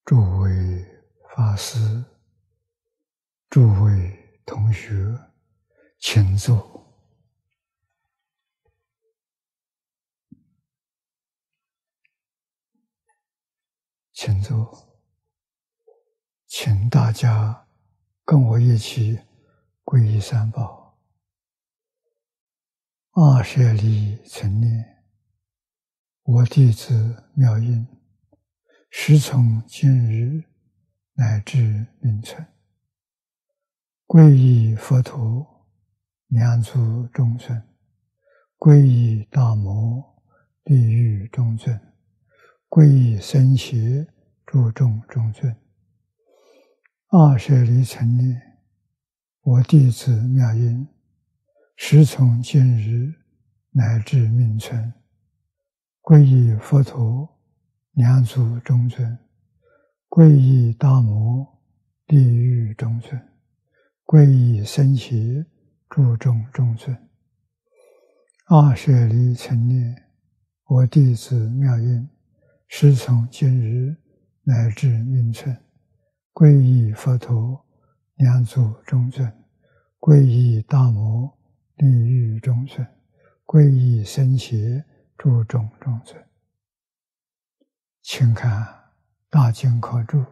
诸位法师、诸位同学，请坐。请坐，请大家跟我一起皈依三宝。阿舍利存念，我弟子妙音，时从今日乃至命存，皈依佛陀，两足中尊；皈依大摩，地狱中尊；皈依僧伽，诸众中尊。阿舍利存念，我弟子妙音，时从今日乃至命存，皈依佛陀，两足中尊；皈依大摩，地狱中尊；皈依僧伽，诸众中尊。阿舍利存念，我弟子妙音，时从今日乃至命存，皈依佛陀，两足中尊；皈依大摩，地狱中尊；皈依僧伽，诸众中尊。请看《大经科注》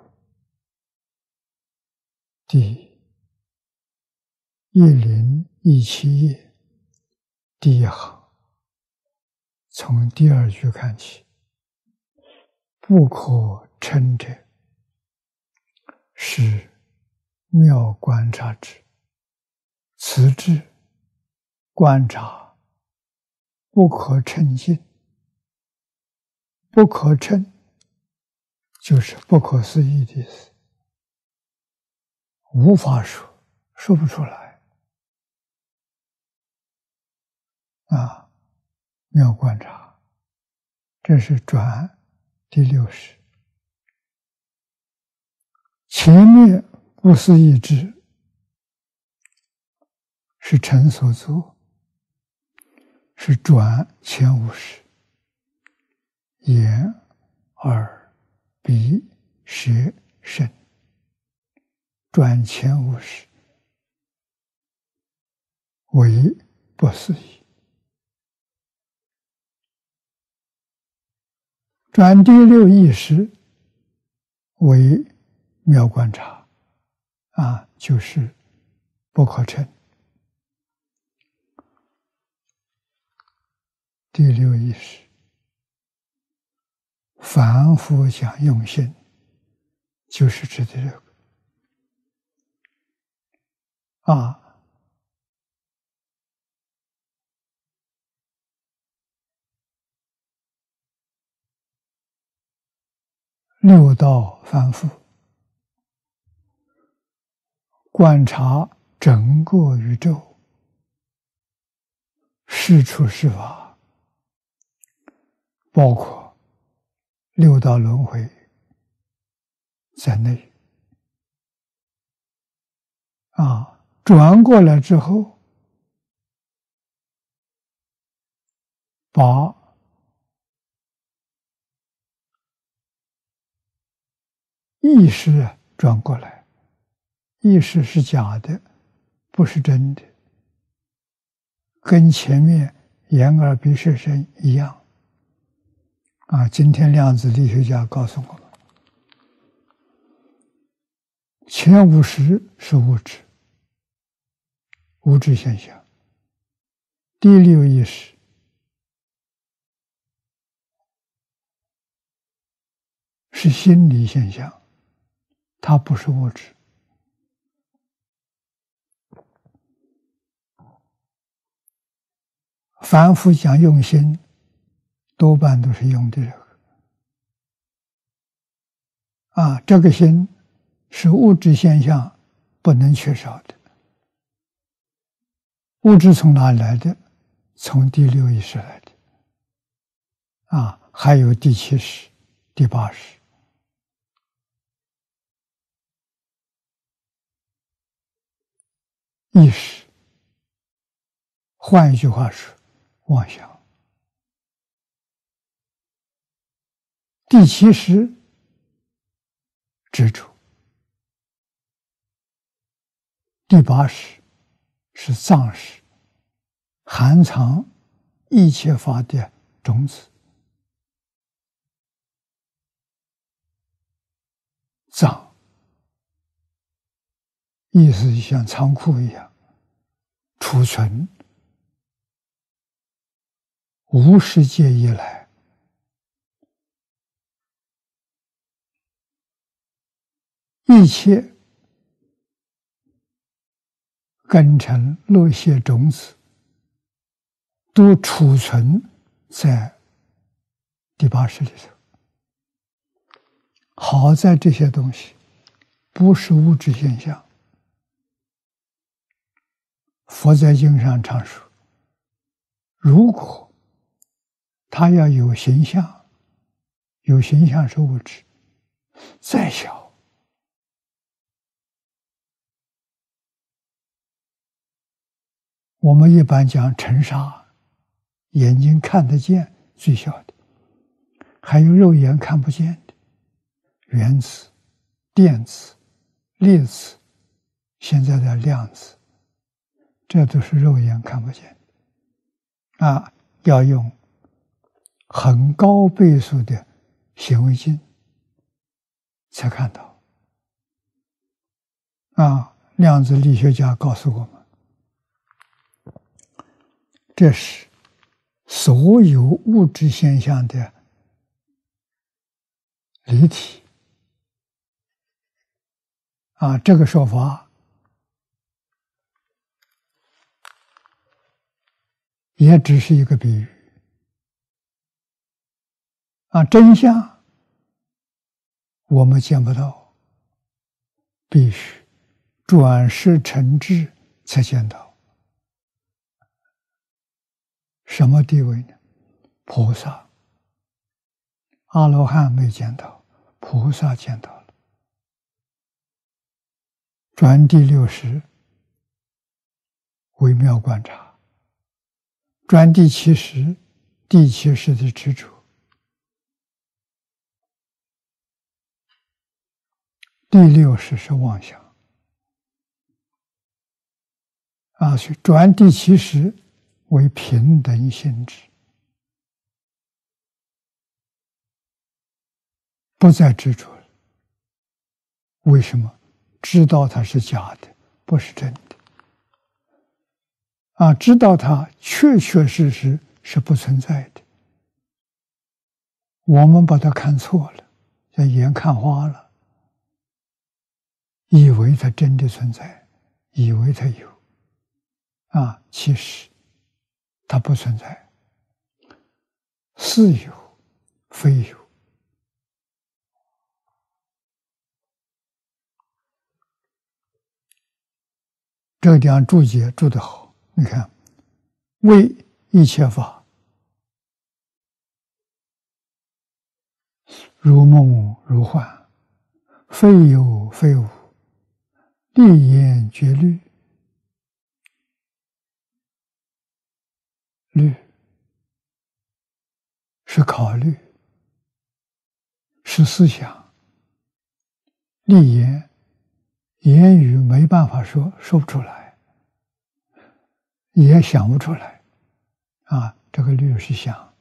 第1017页第一行，从第二句看起。不可称者，是妙观察之。此智观察不可称尽，不可称就是不可思议的意思，无法说，说不出来。妙观察，这是转第60。前面不思议智是成所作，是转前50，眼、耳、鼻、舌、身，转前50，为不思议。转第6意识为妙观察，就是不可称。第6意识，凡夫想用心，就是指的这个。六道凡夫观察整个宇宙，事出事法，包括六道轮回在内。转过来之后，把意识转过来，意识是假的，不是真的，跟前面眼耳鼻舌身一样。今天量子力学家告诉我们，前50是物质，物质现象。第6意识是心理现象，它不是物质。凡夫讲用心，多半都是用的这个。这个心是物质现象不能缺少的。物质从哪里来的？从第6意识来的。还有第7识、第8识。意识，换一句话说，妄想。第7识执着。第八识是藏识，含藏一切法的种子。藏意思像仓库一样，储存无始界以来一切根尘落谢种子，都储存在第八识里头。好在这些东西不是物质现象。佛在经上常说，如果它要有形象，有形象是物质，再小，我们一般讲尘沙，眼睛看得见最小的，还有肉眼看不见的原子、电子、粒子，现在的量子，这都是肉眼看不见的要用很高倍数的显微镜才看到量子力学家告诉我们，这是所有物质现象的离体这个说法也只是一个比喻真相我们见不到，必须转识成智才见到。什么地位呢？菩萨、阿罗汉没见到，菩萨见到了。转第六识微妙观察，转第七识，第七识的执着，第六识是妄想所以转第七识为平等性质，不再执着了。为什么？知道它是假的，不是真的知道它确确实实是不存在的。我们把它看错了，叫眼看花了，以为它真的存在，以为它有其实它不存在，似有非有。这个地方注解注得好，你看，为一切法如梦如幻，非有非无，立言绝虑。虑是考虑，是思想。立言，言语没办法说，说不出来，也想不出来这个虑是想，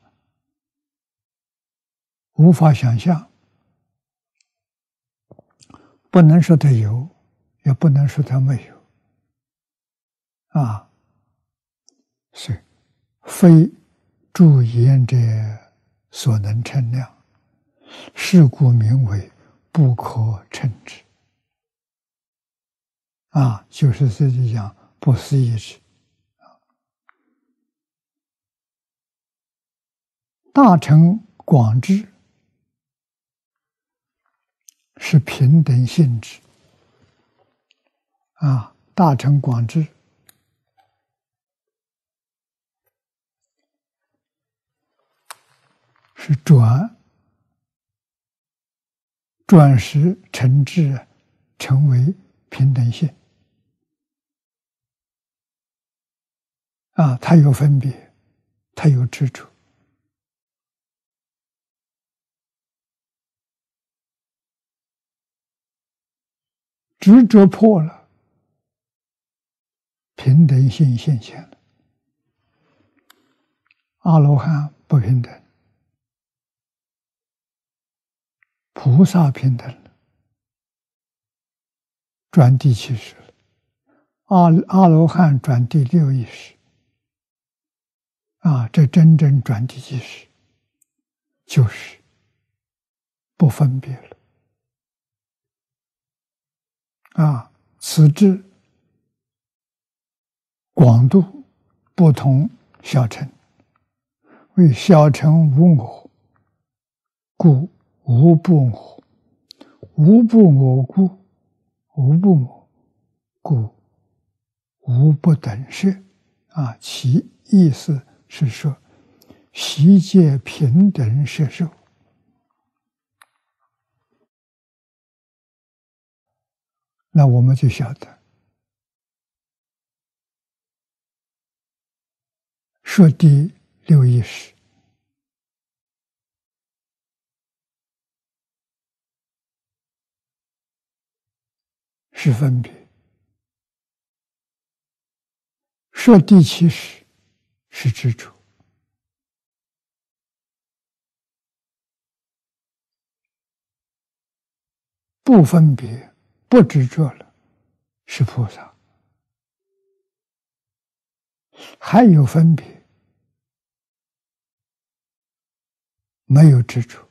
无法想象，不能说它有，也不能说它没有是非诸言者所能称量，是故名为不可称之就是这里讲不思议之大乘广智是平等性质大乘广智是转识成智，成为平等性它有分别，它有执着执着破了，平等性现前了。阿罗汉不平等，菩萨平等了，转第七识了。阿罗汉转第六意识，这真正转第七识，就是不分别了。此智广度不同小乘，为小乘无我，故无不我；无不我故，故无不等式。其意思是说，悉皆平等摄受。那我们就晓得，说第六意识是分别，说第七识是执着。不分别不执着了是菩萨，还有分别没有执着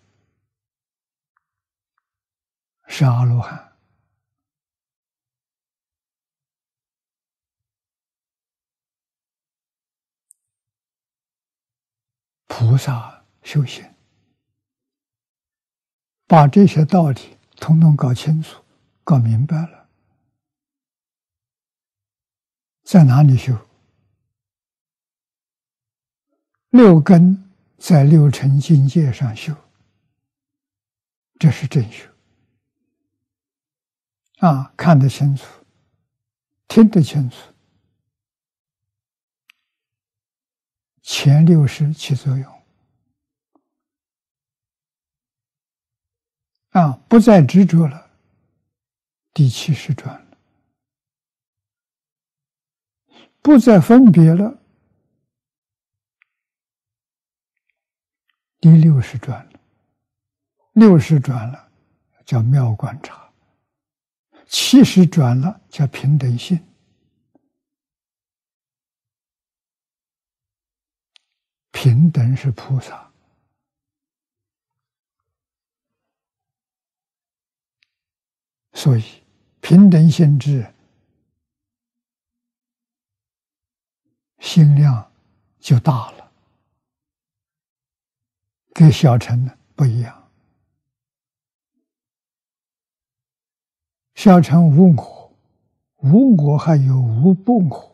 是阿罗汉。菩萨修行，把这些道理统统搞清楚、搞明白了，在哪里修？六根在六尘境界上修，这是正修。看得清楚，听得清楚，前六识起作用。不再执着了，第七识转了；不再分别了，第六识转了。六识转了，叫妙观察；七识转了，叫平等性。平等是菩萨。所以平等性质心量就大了，跟小乘不一样。小乘无我，无我还有无不我，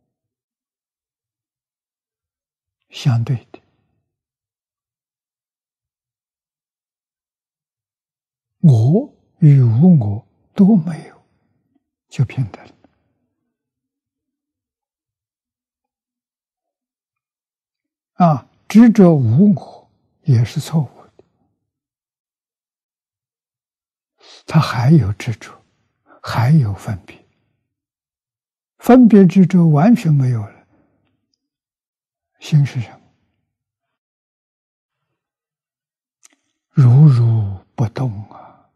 相对的。我与无我都没有，就平等了。执着无我也是错误的，他还有执着，还有分别，分别执着完全没有了，心是什么？如如不动啊，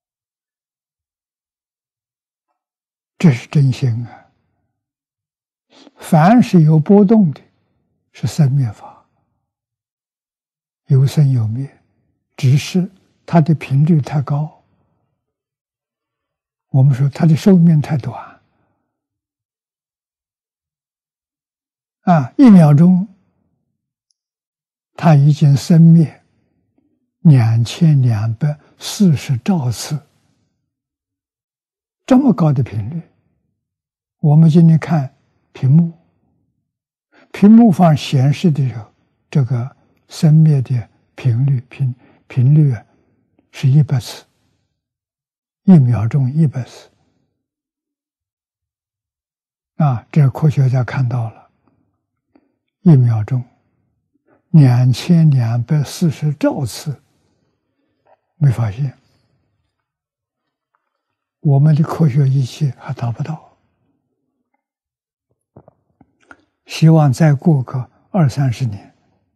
这是真心啊。凡是有波动的，是生灭法，有生有灭，只是它的频率太高。我们说它的寿命太短。1秒钟，它已经生灭2240兆次，这么高的频率。我们今天看屏幕，屏幕上显示的时候，这个生灭的频率是100次，1秒钟100次。这科学家看到了，1秒钟2240兆次，没发现。 我们的科学仪器还达不到，希望再过个20-30年，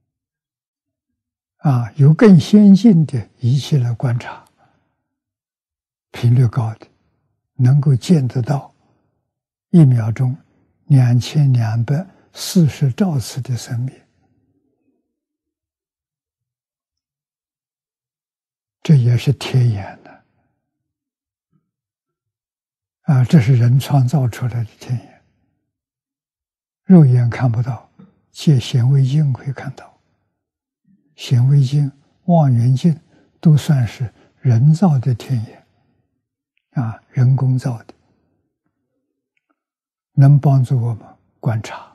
有更先进的仪器来观察，频率高的，能够见得到1秒钟2240兆次的生灭，这也是天眼的这是人创造出来的天眼，肉眼看不到，借显微镜可以看到。显微镜、望远镜都算是人造的天眼人工造的，能帮助我们观察。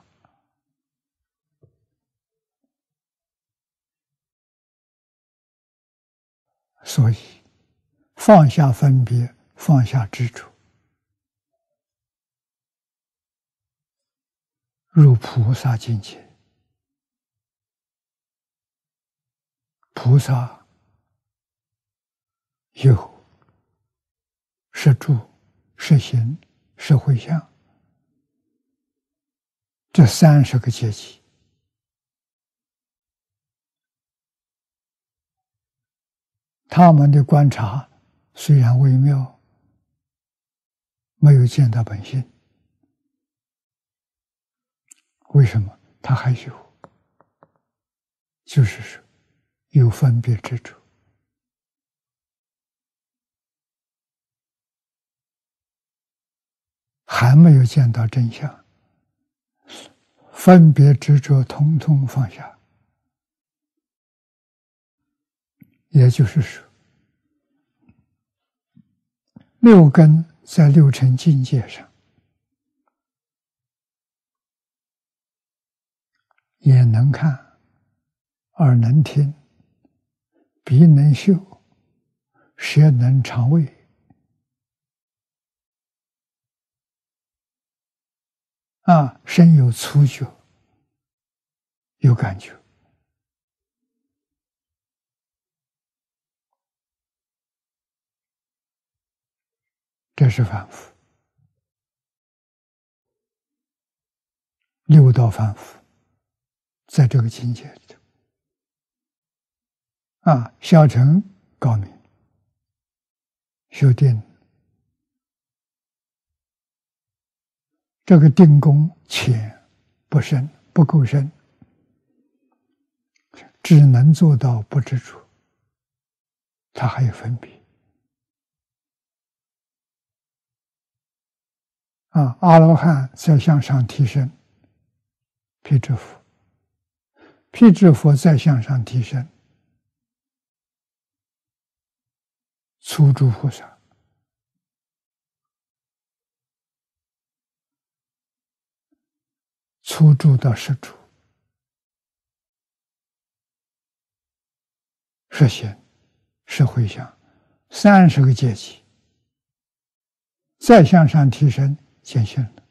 所以放下分别，放下执着，入菩萨境界。菩萨有识住、识行、识回向这30个阶级，他们的观察虽然微妙，没有见到本性。为什么？他还有，就是说有分别执着，还没有见到真相，分别执着统统放下。也就是说6根在6尘境界上，眼能看，耳能听，鼻能嗅，舌能尝味，身有触觉，有感觉。这是凡夫，6道凡夫在这个境界里头小乘高明，修定，这个定功浅不深，不够深，只能做到不执着，他还有分别阿罗汉再向上提升，辟支佛，辟支佛再向上提升，初住菩萨，初住到实住，实行，实回向，30个阶级，再向上提升，见性了，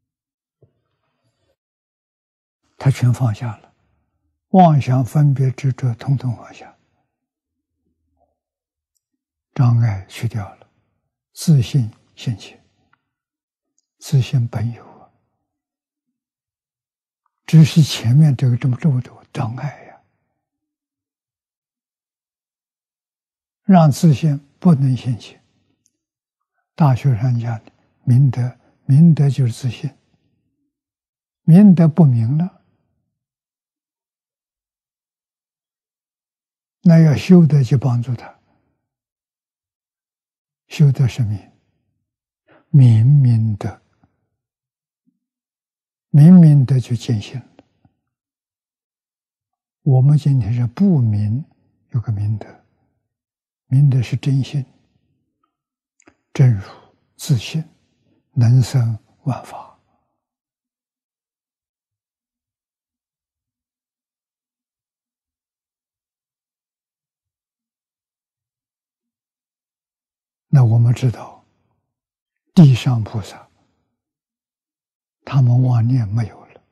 他全放下了，妄想分别执着统统放下，障碍去掉了，自信现前，自信本有只是前面这么多障碍让自信不能现前。大学上讲的明德，明德就是自信，明德不明了，那要修德去帮助他。修德是明德，明德就见性了。我们今天是不明，有个明德，明德是真心，真如自信，能生万法。那我们知道，地上菩萨，他们妄念没有了，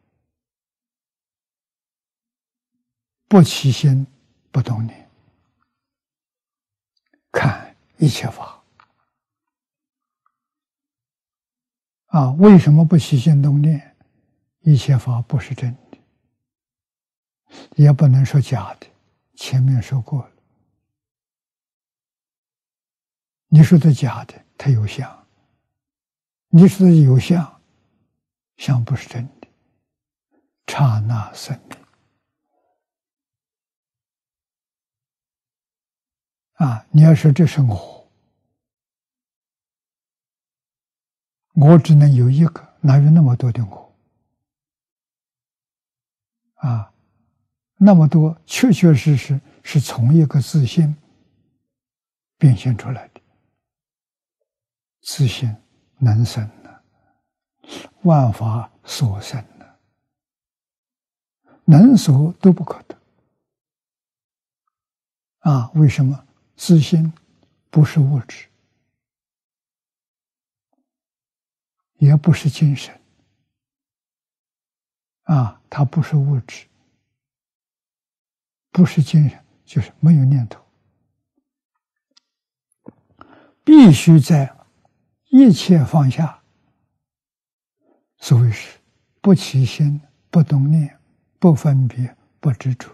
不起心，不动念，看一切法， 为什么不起心动念？一切法不是真的，也不能说假的，前面说过了。你说的假的，它有相；你说的有相，相不是真的。刹那生命你要说这是我只能有一个，哪有那么多的我？那么多确确实实是从一个自信变现出来的。自信能生呢，万法所生呢，能所都不可得。为什么？自信不是物质，也不是精神，它不是物质，不是精神，就是没有念头。必须在一切放下，所谓是不起心、不动念、不分别、不执着，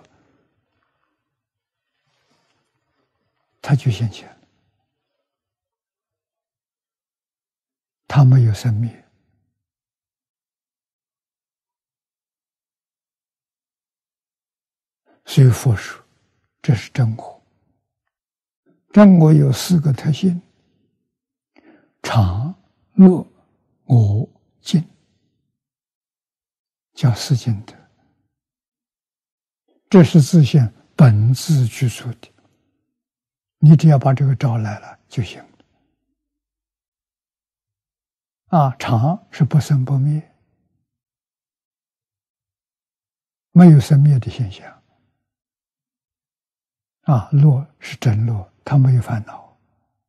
它就现前了。它没有生灭。所以佛说，这是真我。真我有4个特性：常、乐、我、净，叫四净德。这是自性本自具足的，你只要把这个找来了就行了。常是不生不灭，没有生灭的现象。乐是真乐，它没有烦恼。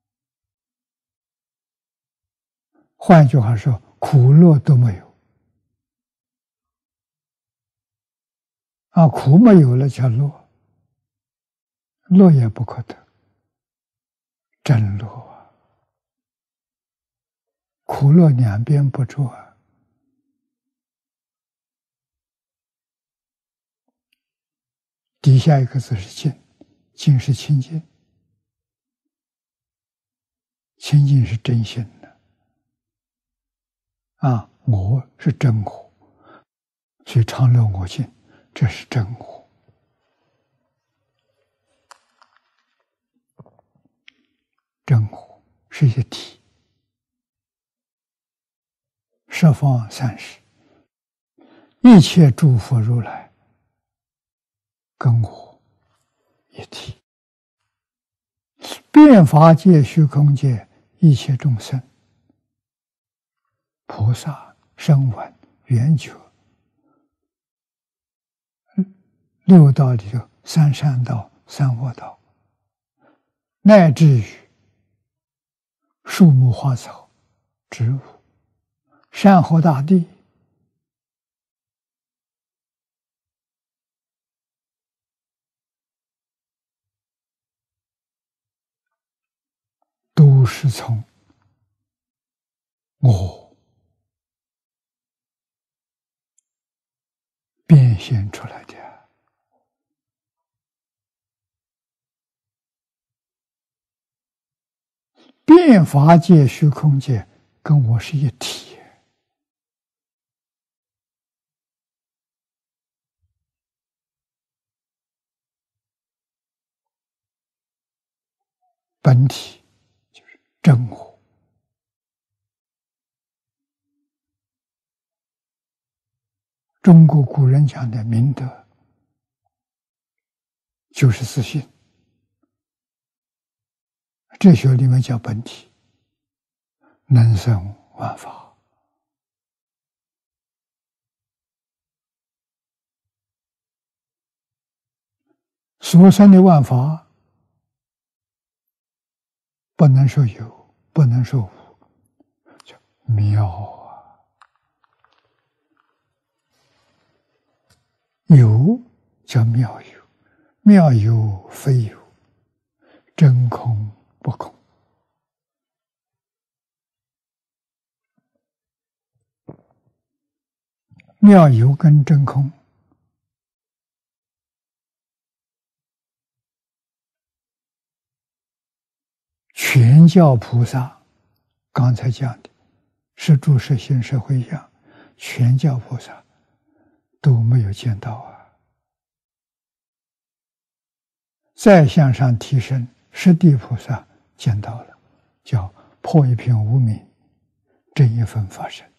换句话说，苦乐都没有。苦没有了叫乐，乐也不可得，真乐苦乐两边不住底下一个字是净，净是清净，清净是真心的。我是真我，所以常乐我净，这是真我。真我是一体，十方三世一切诸佛如来跟我一体，遍法界虚空界一切众生，菩萨、声闻、缘觉，六道里头三善道、三恶道，乃至于树木花草、植物、山河大地，都是从我变现出来的。遍法界虚空界跟我是一体，本体就是真我。中国古人讲的明德，就是自信。哲学里面叫本体，能生万法。所生的万法，不能说有，不能说无，叫妙啊！有叫妙有，妙有非有，真空不空。 妙有跟真空，全教菩萨，刚才讲的是诸实行是回向，全教菩萨都没有见到啊。再向上提升，十地菩萨见到了，叫破一片无明，正一分法身。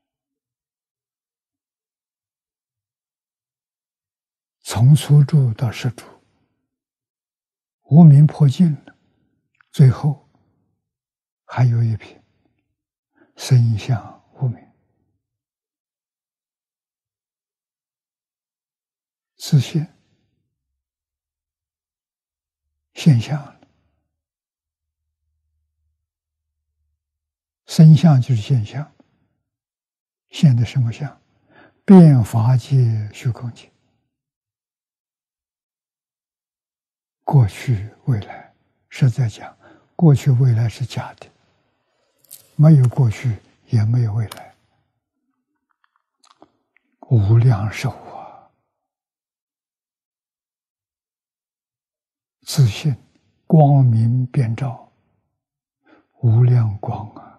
从初住到十住，无明破尽了，最后还有一品身相无明，自现现象了。身相就是现象，现的什么相？变法界、虚空界，过去未来。实在讲，过去未来是假的，没有过去也没有未来，无量寿啊，自信光明遍照，无量光啊！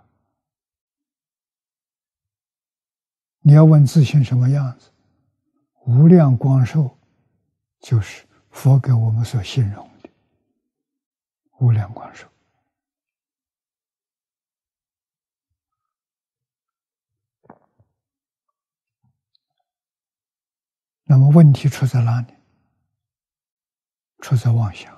你要问自信什么样子？无量光寿，就是佛给我们所形容的无量光寿。那么问题出在哪里？出在妄想。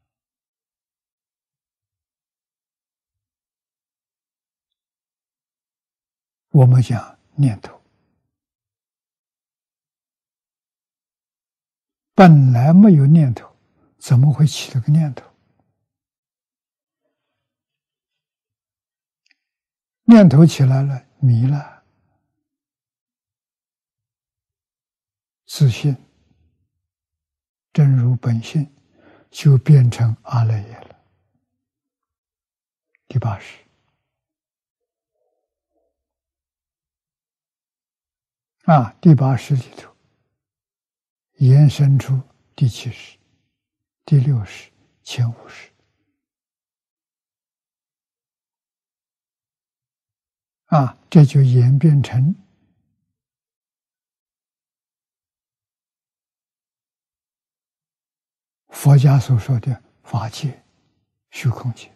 我们讲念头，本来没有念头，怎么会起了个念头？念头起来了，迷了，自信真如本性就变成阿赖耶了。第80第80里头延伸出第70、第60、前50这就演变成佛家所说的法界、虚空界，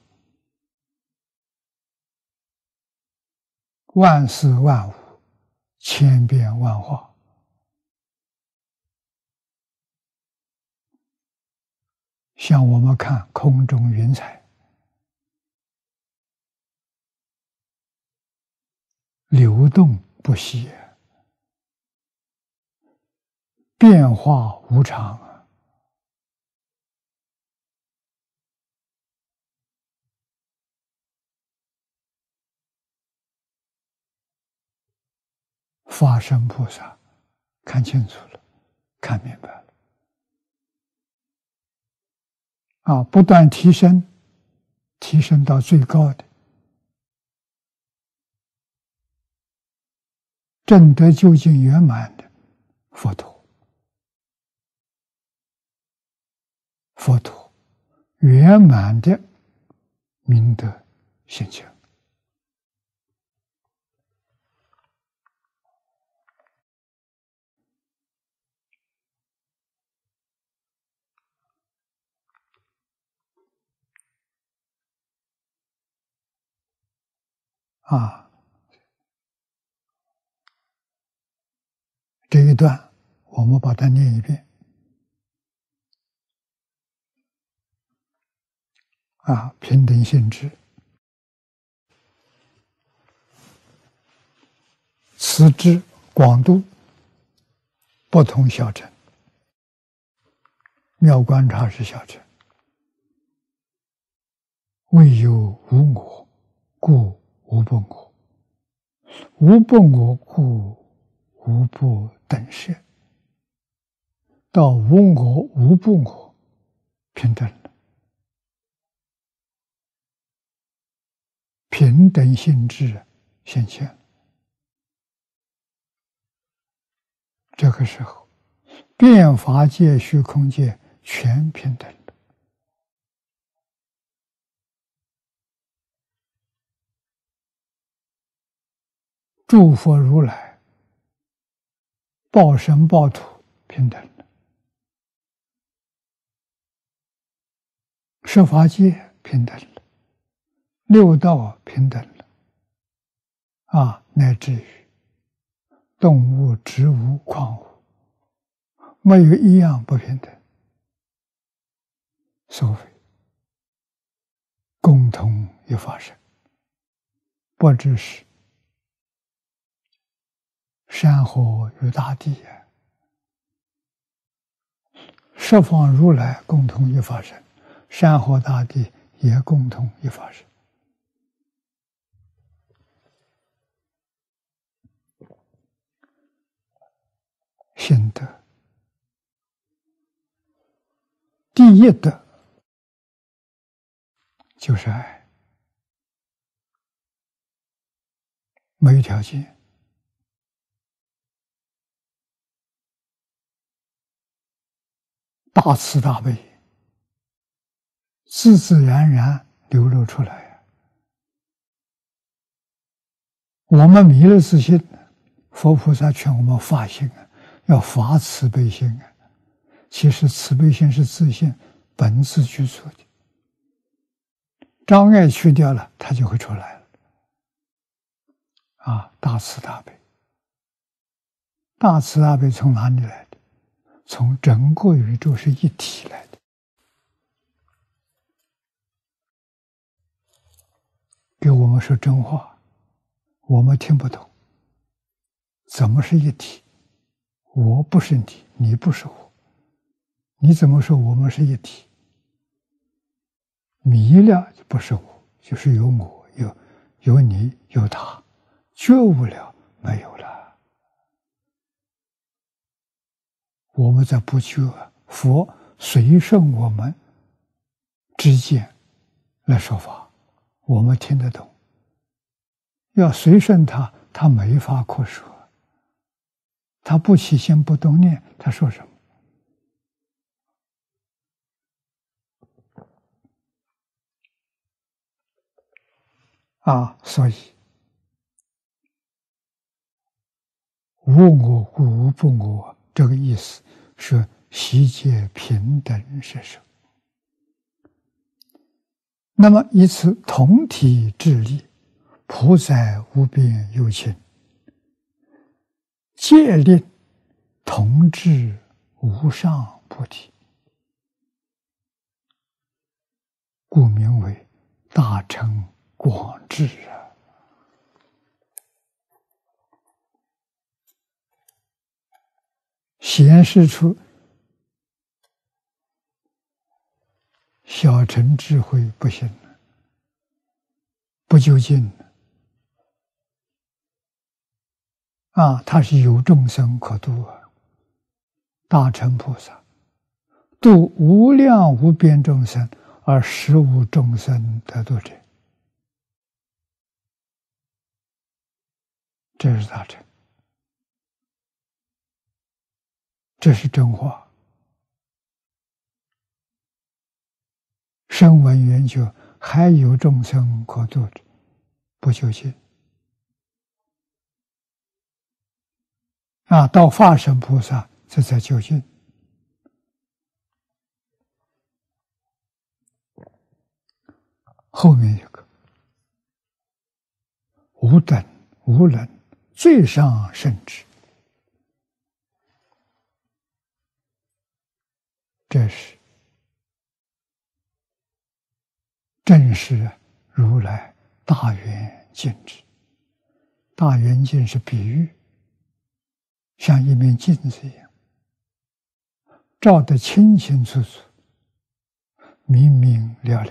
万事万物，千变万化。像我们看空中云彩，流动不息，变化无常啊！法身菩萨看清楚了，看明白了不断提升，提升到最高的证得究竟圆满的佛陀。佛陀圆满的明德现前这一段我们把它念一遍平等性质，此之广度不同小乘，妙观察是小乘，唯有无我，故无不我；无不我，故无不等摄。到无我、无不我，平等了，平等性质现前。 这个时候，变法界、虚空界全平等了。诸佛如来报身报土平等了，十法界平等了，六道平等了，乃至于动物、植物、矿物，没有一样不平等。所谓共同一法身，不只是山河与大地十方如来共同一法身，山河大地也共同一法身。心得第一德就是爱，没有条件，大慈大悲，自自然然流露出来。我们迷了自信，佛菩萨劝我们发心要发慈悲心其实慈悲心是自信本自具足的，障碍去掉了，它就会出来了。大慈大悲，大慈大悲从哪里来的？从整个宇宙是一体来的。给我们说真话，我们听不懂，怎么是一体？我不是你，你不是我，你怎么说我们是一体？迷了就不是我，就是有我，有你，有他，觉悟了没有了。我们在不觉，佛随顺我们之见来说法，我们听得懂。要随顺他，他没法可说。他不起心不动念，他说什么？所以无我故无不我，这个意思是悉皆平等摄受。那么以此同体智力，普载无边有情，戒令同治无上菩提，故名为大乘广智显示出小乘智慧不行了，不究竟了他是有众生可度大乘菩萨度无量无边众生，而实无众生得度者，这是大乘，这是真话。声闻缘觉还有众生可度者，不究竟到法身菩萨这才究竟。后面一个无等无能最上圣智，这是正是如来大圆镜智。大圆镜是比喻，像一面镜子一样，照得清清楚楚，明明了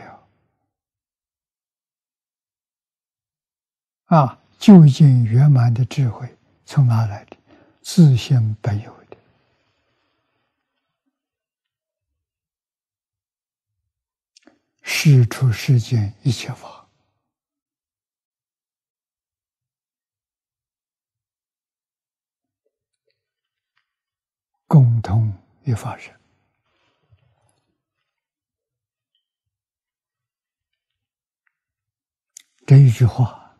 了。究竟圆满的智慧从哪来的？自性本有的。事出世间一切法， 一发生。这一句话，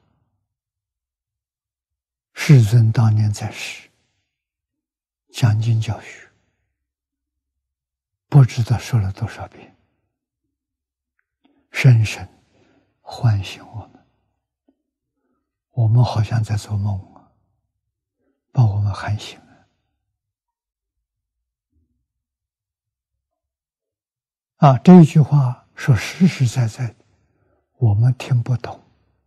世尊当年在世，讲经教学，不知道说了多少遍，深深唤醒我们。我们好像在做梦啊，把我们喊醒了。这一句话说实实在在的，我们听不懂。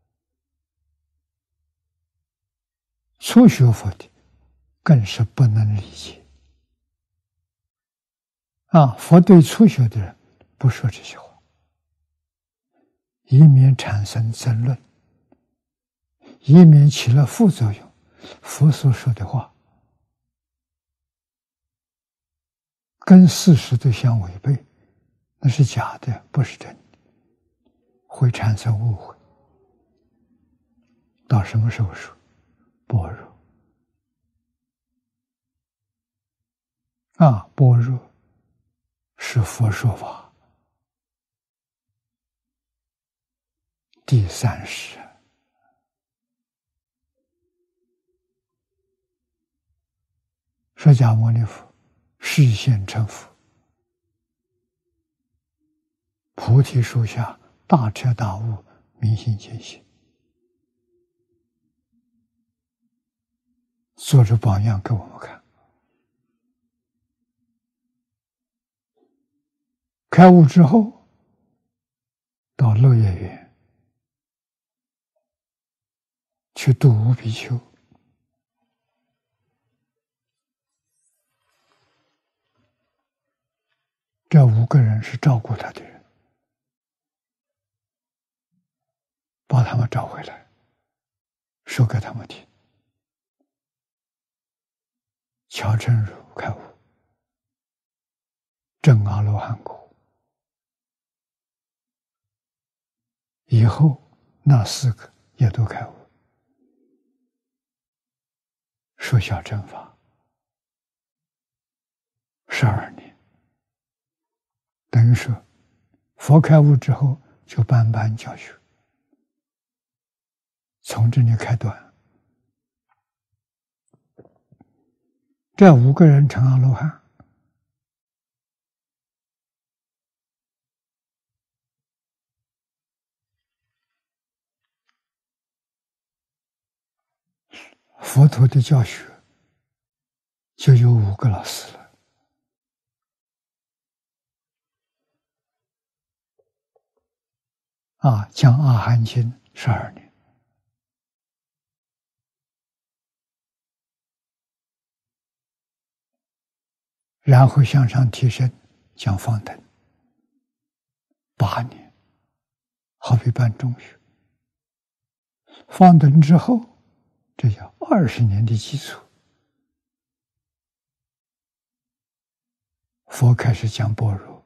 初学佛的更是不能理解。佛对初学的人不说这些话，以免产生争论，以免起了副作用。佛所说的话跟事实都相违背，那是假的，不是真的，会产生误会。到什么时候说？般若般若是佛说法第三世，释迦牟尼佛示现成佛，菩提树下大彻大悟，明心见性，做着榜样给我们看。开悟之后，到乐业园去度五比丘，这5个人是照顾他的人，把他们找回来，说给他们听。乔真如开悟，证阿罗汉果。以后那4个也都开悟，说小乘法12年，等于说佛开悟之后就班班教学，从这里开端。这5个人成阿罗汉，佛陀的教学就有5个老师了。讲阿含经12年，然后向上提升，讲方等8年，好比办中学。方等之后，这叫20年的基础。佛开始讲般若，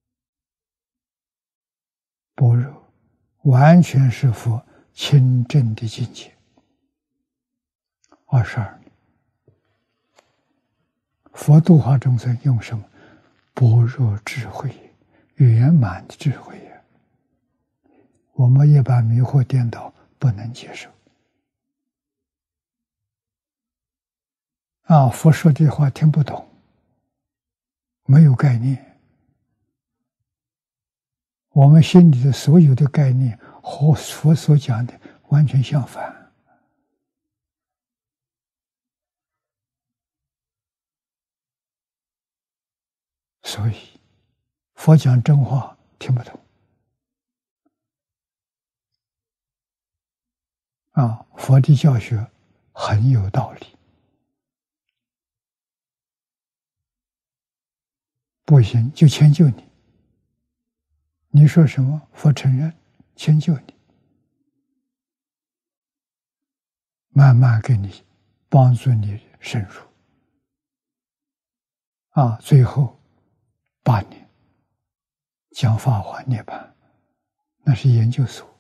般若完全是佛清正的境界。22年，佛度化众生用什么？般若智慧，圆满的智慧呀！我们一般迷惑颠倒，不能接受。佛说的话听不懂，没有概念，我们心里的所有的概念和佛所讲的完全相反。所以佛讲真话听不懂。佛的教学很有道理，不行就迁就你，你说什么佛承认，迁就你，慢慢给你帮助你深入。最后8年讲法华涅槃，那是研究所。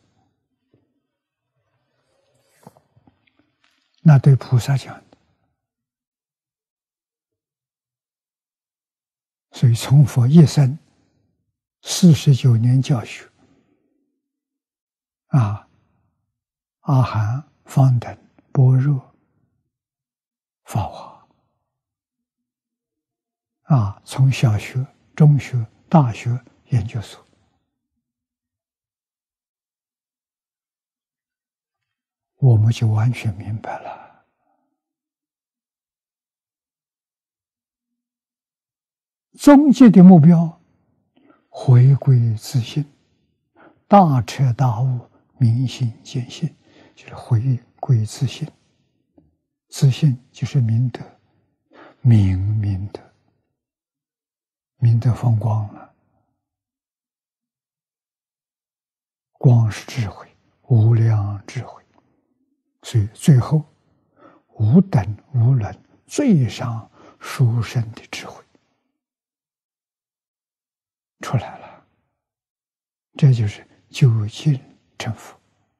那对菩萨讲的， 所以从佛一生49年教学，阿含、方等、般若、法华，从小学、中学、大学、研究所，我们就完全明白了。终极的目标，回归自性，大彻大悟，明心见性，就是回归自性。自性就是明德，明德放光了，光是智慧，无量智慧。所以最后无等无伦，最上殊胜的智慧出来了，这就是究竟成佛。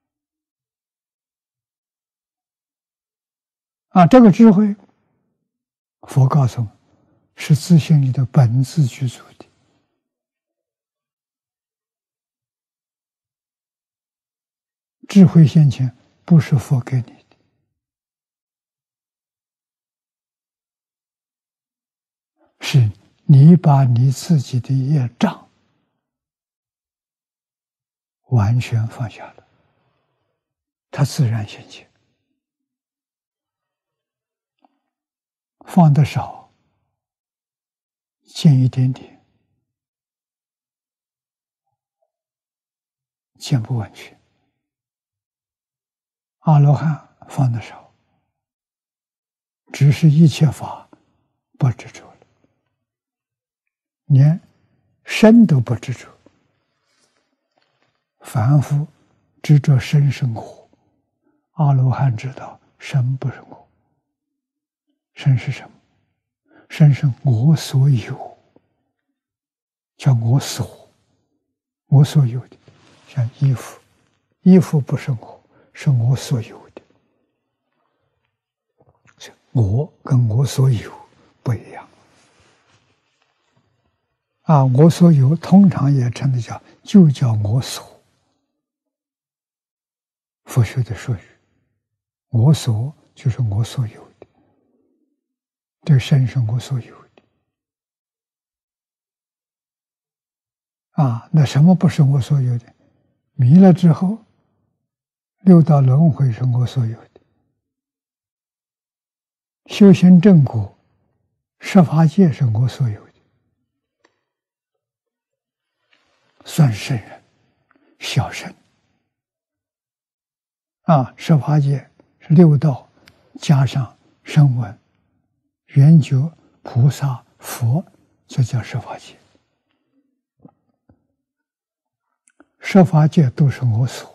这个智慧，佛告诉我们，是自性里的本自具足的。智慧现前，不是佛给你的，是你把你自己的业障完全放下了，它自然现前。放得少，见一点点，见不完全。阿罗汉放得少，只是一切法不执着了，连身都不执着。凡夫执着身生活，阿罗汉知道身不是我。身是什么？身是我所有，叫我所，我所有的，像衣服，衣服不是我，是我所有的。我跟我所有不一样。我所有通常也称的就叫我所。佛学的术语，我所就是我所有的。这个身是我所有的那什么不是我所有的？迷了之后，六道轮回是我所有的，修行正果，十法界是我所有的，算圣人，小圣十法界是六道加上声闻。圆觉、菩萨、佛，这叫十法界。十法界都是我所，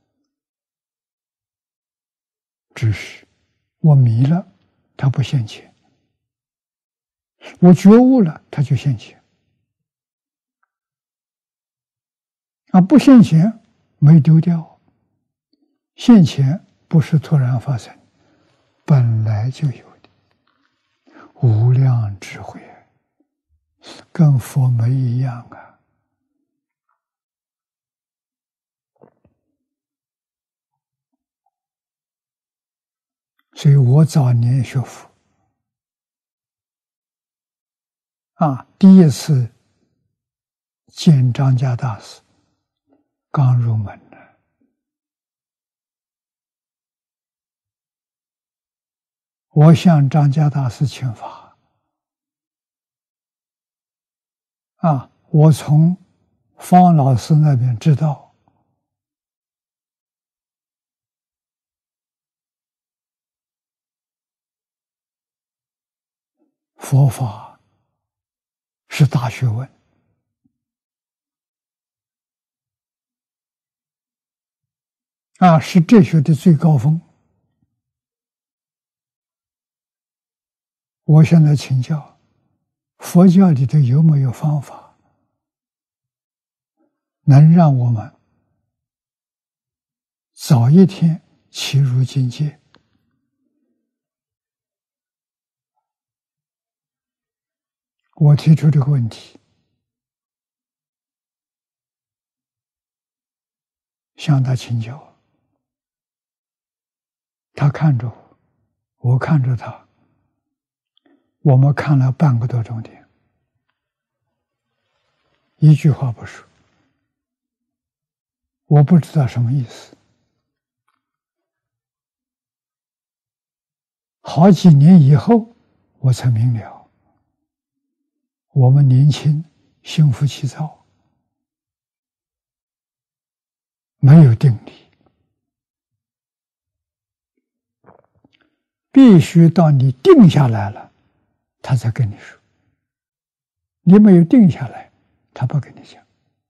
只是我迷了，它不现前；我觉悟了，它就现前。不现前没丢掉，现前不是突然发生，本来就有。无量智慧，跟佛没一样所以我早年学佛第一次见张家大师，刚入门的，我向张家大师请法我从方老师那边知道，佛法是大学问是哲学的最高峰。我现在请教，佛教里头有没有方法能让我们早一天起入境界？ 我提出这个问题，向他请教，他看着我，我看着他，我们看了半个多钟点。一句话不说，我不知道什么意思。好几年以后，我才明了，我们年轻心浮气躁，没有定力，必须到你定下来了，他才跟你说。你没有定下来，他不跟你讲。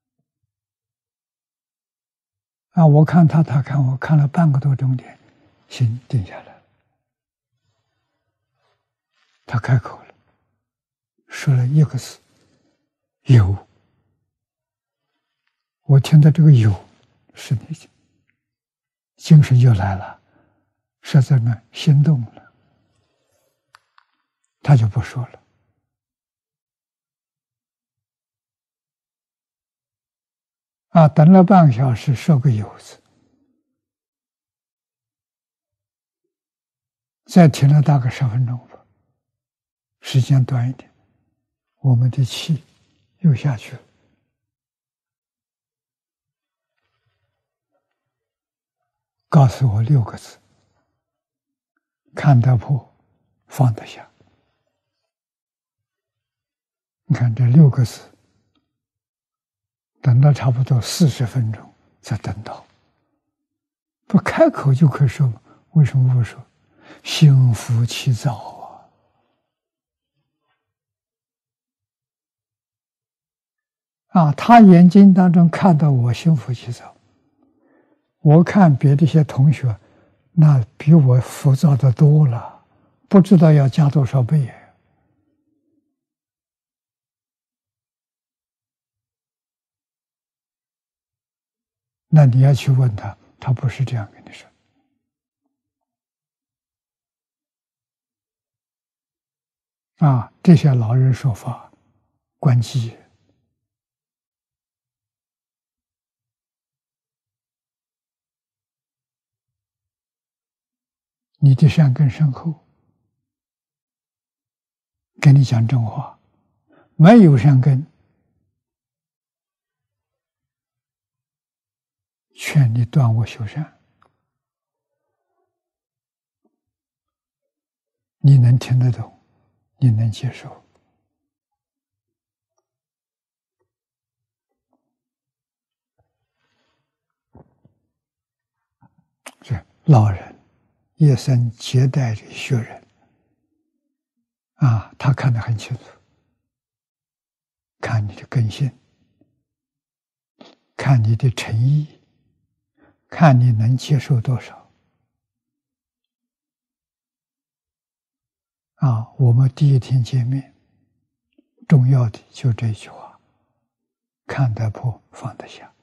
我看他，他看我，看了半个多钟点，心定下来了。他开口了，说了一个字：有。我听到这个有，是你精神就来了，实在呢心动了，他就不说了。等了半个小时，说个有字，再停了大概10分钟吧，时间短一点，我们的气又下去了。告诉我6个字：看得破，放得下。你看这6个字，等到差不多40分钟才等到。不开口就可以说吗？为什么不说？心浮气躁他眼睛当中看到我心浮气躁，我看别的一些同学，那比我浮躁的多了，不知道要加多少倍。那你要去问他，他不是这样跟你说。这些老人说法，关机。你的善根深厚，跟你讲真话；没有善根，劝你断恶修善。你能听得懂，你能接受。这老人夜深接待着学人他看得很清楚，看你的根性，看你的诚意，看你能接受多少。我们第一天见面，重要的就这一句话：看得破，放得下。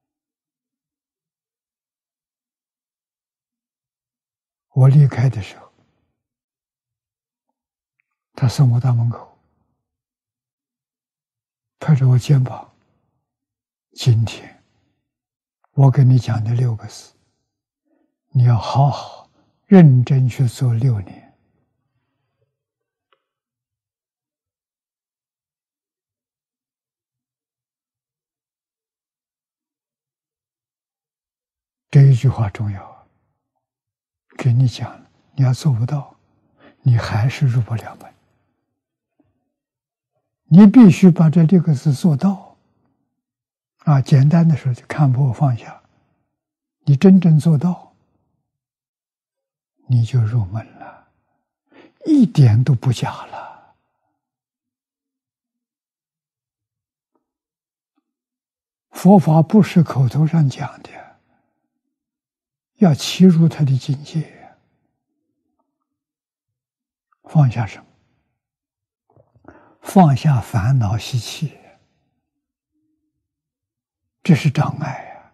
我离开的时候，他送我到门口，拍着我肩膀：今天我跟你讲的6个字，你要好好认真去做6年。这一句话重要，给你讲了，你要做不到，你还是入不了门。你必须把这6个字做到。简单的时候就看破放下，你真正做到，你就入门了，一点都不假了。佛法不是口头上讲的，要契入他的境界。放下什么？放下烦恼习气，这是障碍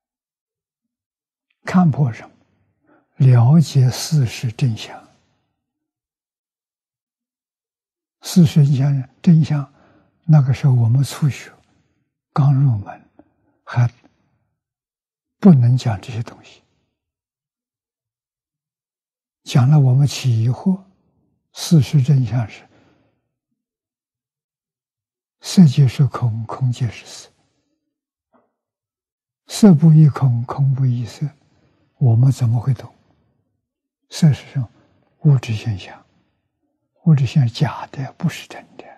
看破什么？了解事实真相。 事实真相，那个时候我们初学，刚入门，还不能讲这些东西。讲了我们起疑惑，事实真相是：色即是空，空即是色，色不异空，空不异色，我们怎么会懂？色是什么？物质现象，物质现象假的，不是真的。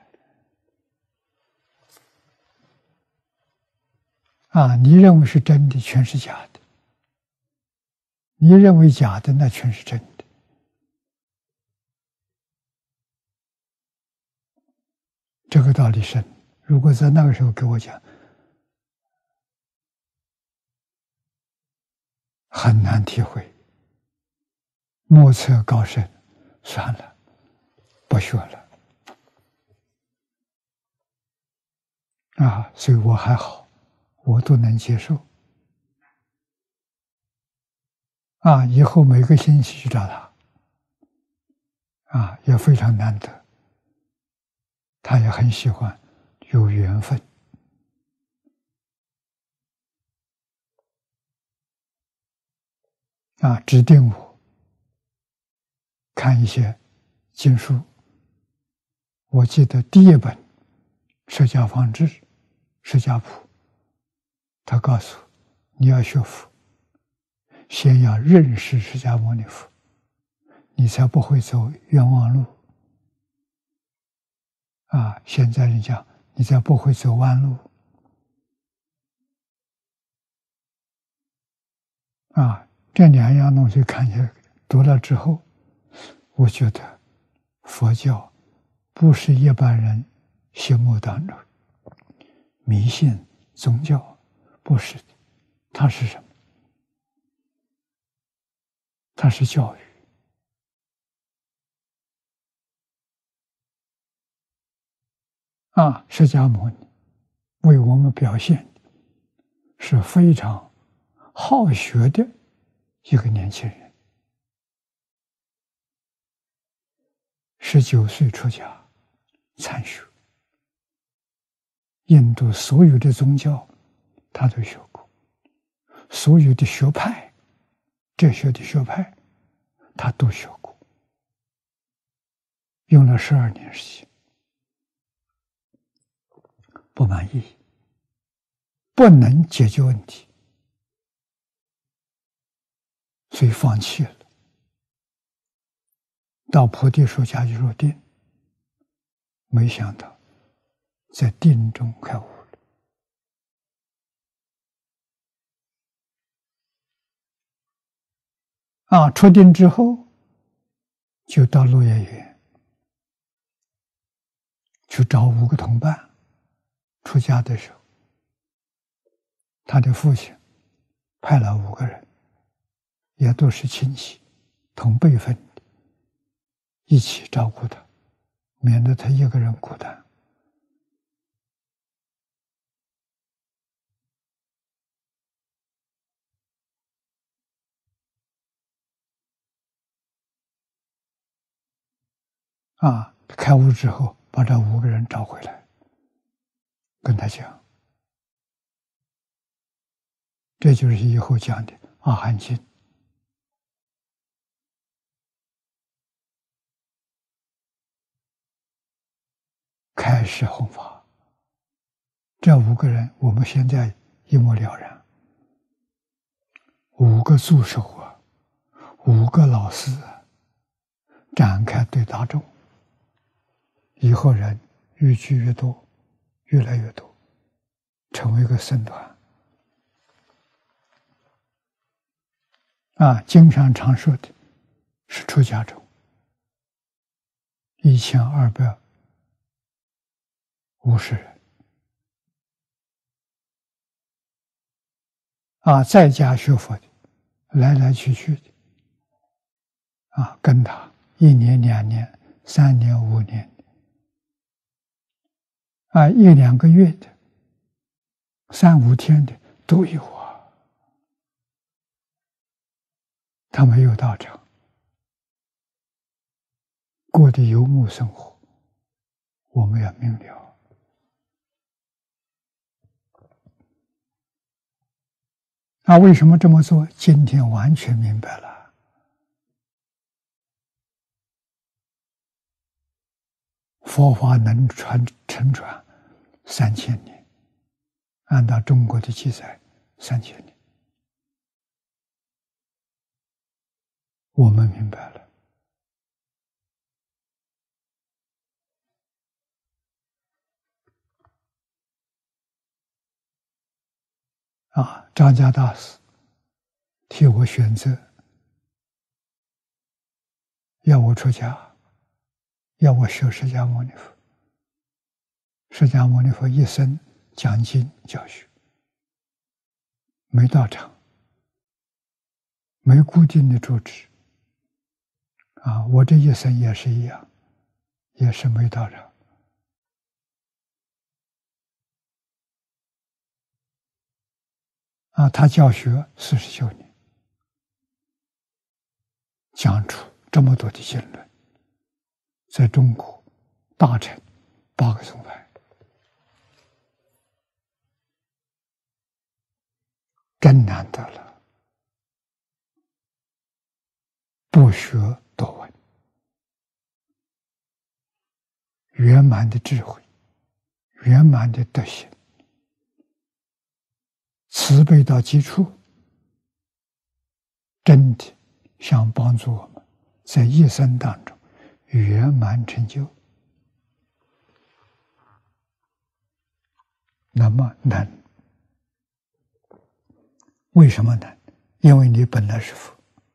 你认为是真的，全是假的；你认为假的，那全是真的。这个道理深，如果在那个时候给我讲，很难体会。莫测高深，算了，不学了。所以我还好，我都能接受。以后每个星期去找他，也非常难得。他也很喜欢，有缘分。指定我看一些经书。我记得第一本《释迦方志》《释迦谱》，他告诉我，你要学佛，先要认识释迦牟尼佛，你才不会走冤枉路。现在人讲，你才不会走弯路。这两样东西看起来读了之后，我觉得佛教不是一般人心目当中迷信宗教，不是的，它是什么？它是教育。释迦牟尼为我们表现是非常好学的一个年轻人，19岁出家参学，印度所有的宗教他都学过，所有的学派，哲学的学派他都学过，用了12年时间，不满意，不能解决问题，所以放弃了，到菩提树下去入定，没想到在定中开悟了。出定之后，就到鹿野园去找5个同伴。出家的时候，他的父亲派了5个人，也都是亲戚，同辈分的，一起照顾他，免得他一个人孤单。开悟之后，把这5个人找回来，跟他讲，这就是以后讲的阿含经。开始弘法，这5个人我们现在一目了然。5个助手5个老师展开对大众，以后人越聚越多，越来越多，成为一个僧团。经常常说的是出家众1250人，在家学佛的来来去去的，跟他1年、2年、3年、5年的，1、2个月的，3、5天的都有他没有道场，过的游牧生活， 我们要明了。那为什么这么做？今天完全明白了。佛法能承传3000年，按照中国的记载，3000年，我们明白了。张家大师替我选择，要我出家，要我学释迦牟尼佛。释迦牟尼佛一生讲经教学，没道场，没固定的住址。我这一生也是一样，也是没道场。他教学49年，讲出这么多的经论，在中国大成8个宗派，真难得了。不学多闻，圆满的智慧，圆满的德行，慈悲到极处，真的想帮助我们在一生当中圆满成就。那么难，为什么难？因为你本来是佛，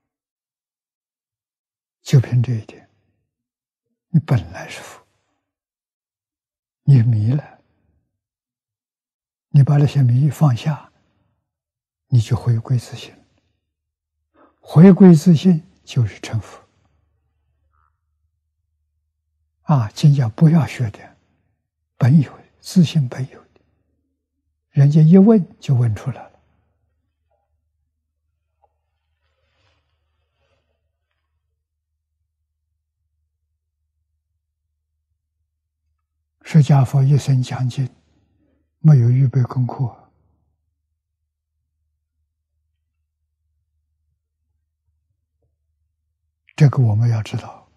就凭这一点，你本来是佛，你迷了，你把那些迷放下，你就回归自信。回归自信就是成佛。经教不要学的本有的自信本有的，人家一问就问出来了。释迦佛一生讲经，没有预备功课，这个我们要知道。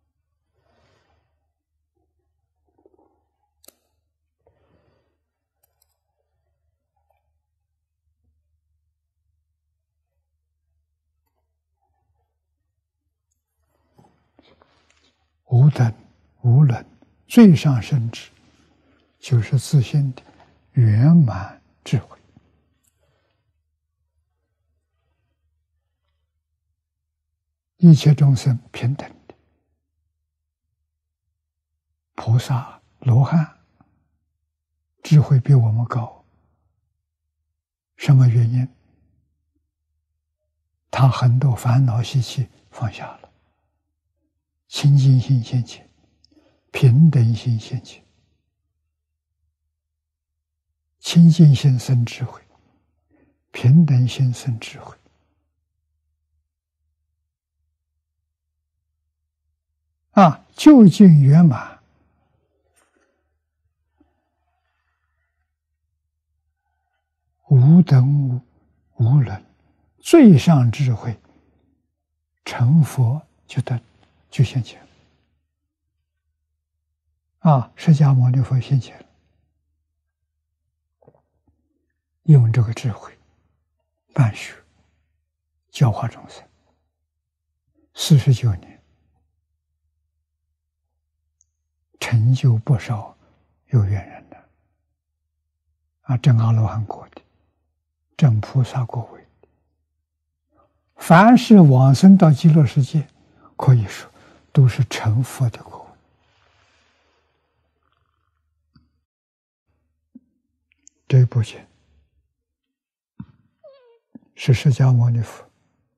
无等无论，最上圣智，就是自信的圆满智慧。一切众生平等的，菩萨罗汉智慧比我们高，什么原因？他很多烦恼习气放下了，清净心现前，平等心现前，清净心生智慧，平等心生智慧。究竟圆满，无等无论，最上智慧，成佛就现前。释迦牟尼佛现前了，用这个智慧办学，教化众生，49年。成就不少有缘人的，证阿罗汉果的，证菩萨果位的，凡是往生到极乐世界，可以说都是成佛的果位。这部经是释迦牟尼佛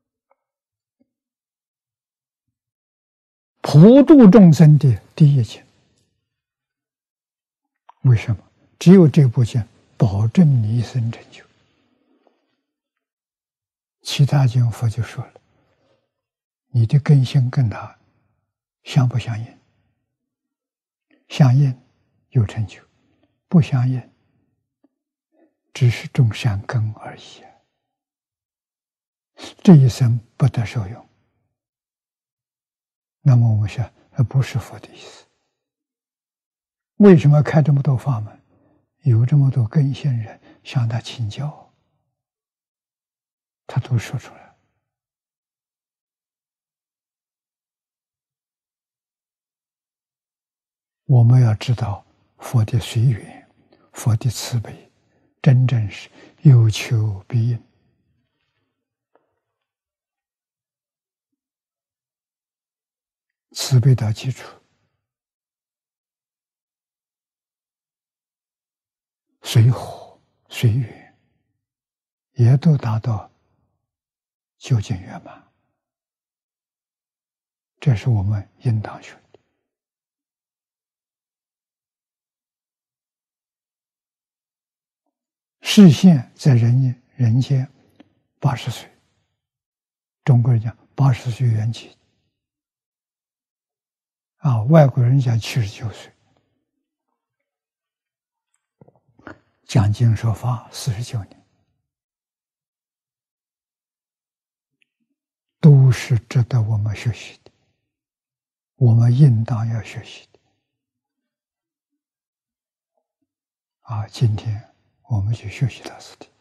普度众生的第一经。为什么？只有这部经保证你一生成就。其他经佛就说了，你的根性跟他相不相应？相应， 有成就，不相应，只是种善根而已。这一生不得受用。那么我们说，不是佛的意思。为什么开这么多法门？有这么多根性人向他请教，他都说出来。我们要知道佛的随缘，佛的慈悲，真正是有求必应。慈悲的基础，随和随缘，也都达到究竟圆满。这是我们应当学的。示现在人间80岁，中国人讲80岁圆寂。外国人讲79岁，讲经说法49年，都是值得我们学习的，我们应当要学习的。今天我们就学习到此地。